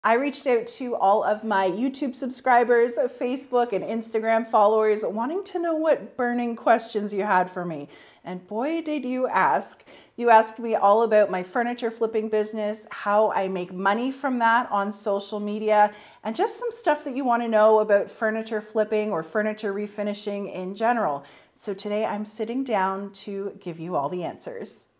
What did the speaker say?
I reached out to all of my YouTube subscribers, Facebook and Instagram followers, wanting to know what burning questions you had for me. And boy, did you ask. You asked me all about my furniture flipping business, how I make money from that on social media, and just some stuff that you want to know about furniture flipping or furniture refinishing in general. So today I'm sitting down to give you all the answers.